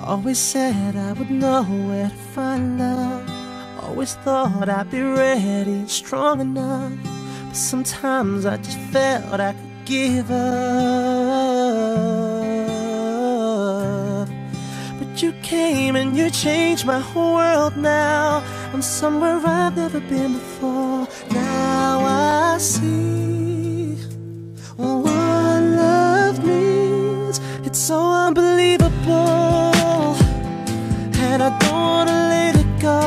Always said I would know where to find love. Always thought I'd be ready and strong enough. But sometimes I just felt I could give up. But you came and you changed my whole world now. I'm somewhere I've never been before. Now I see what love means. It's so unbelievable, and I don't wanna let it go.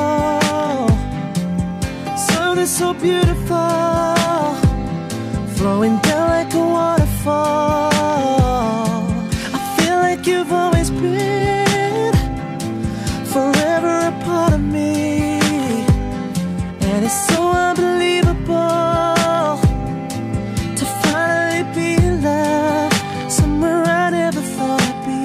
Something so beautiful, flowing down like a waterfall. I feel like you've always been forever a part of me, and it's so unbelievable to finally be in love somewhere I never thought I'd be.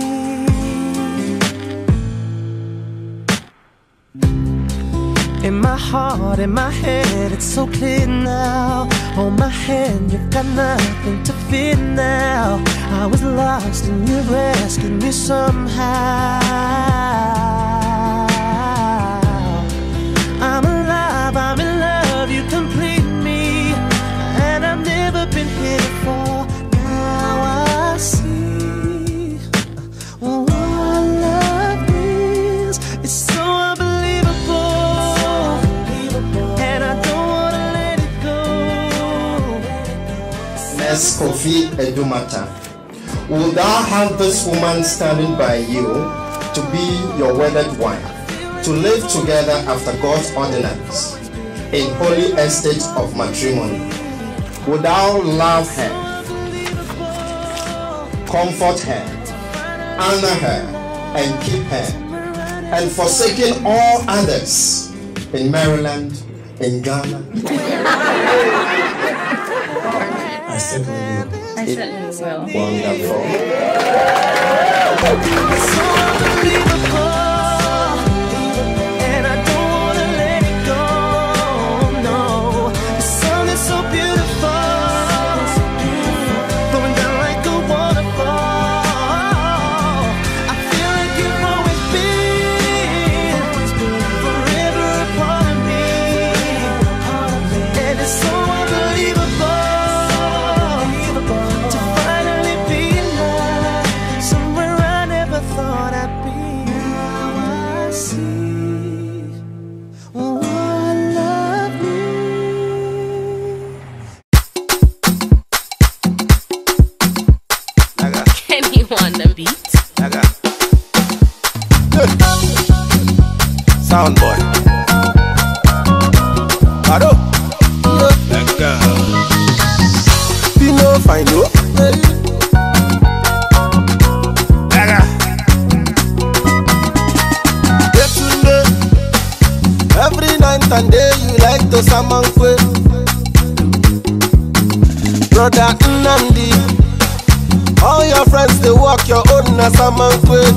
In my heart, in my head, it's so clear now. Hold my hand, you've got nothing to fear now. I was lost and you rescued me somehow. I'm alive, I'm in love, you complete me, and I've never been here before. Now I see what love means. It's so unbelievable, and I don't wanna let it go. Miss Kofi Edumata, will thou have this woman standing by you to be your wedded wife, to live together after God's ordinance in holy estate of matrimony? Will thou love her, comfort her, honor her, and keep her, and forsaking all others in Maryland, in Ghana? I certainly will. I certainly will. Wonderful. And I don't wanna let it go, no. The sun is so beautiful, flowing down like a waterfall. I feel like you've always been forever a part of me, and it's so unbelievable to finally be in love somewhere I never thought I'd be. Now I see what love means. Kenny on the beat. Sound boy. Hello. Pino Fino. Every night and day you like to summon quick. Brother Nnamdi, all your friends they walk your own na summon quick.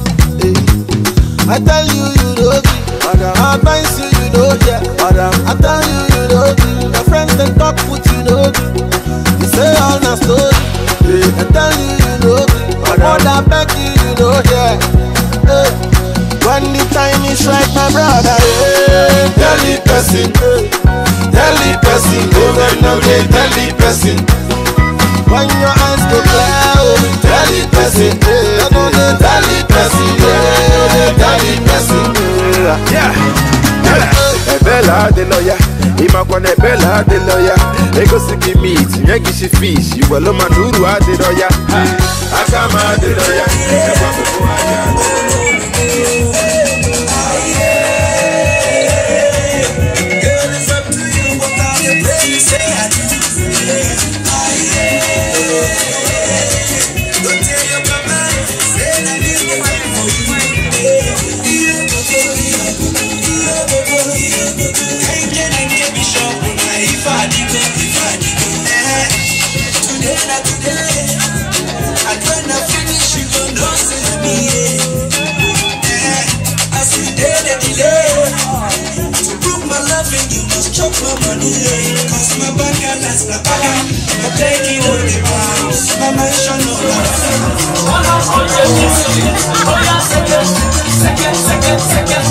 I tell you you don't be, I advise you you don't get. I tell you you don't be, your friends they talk put you don't be. You say all na story, I tell you you don't be, I beg you you don't get. When the time is right, my brother, tell the person, over and over, tell the person. When your eyes go clear, tell the person, tell the person, tell the person. Yeah. Bella the lawyer, Imakwane Bella the lawyer. Ego siki meat, Yagishi fish, you will lo manuru the lawyer. Akama the lawyer. Cause my bank balance na baga, I'm taking all the pounds. My mansion no second, second, second.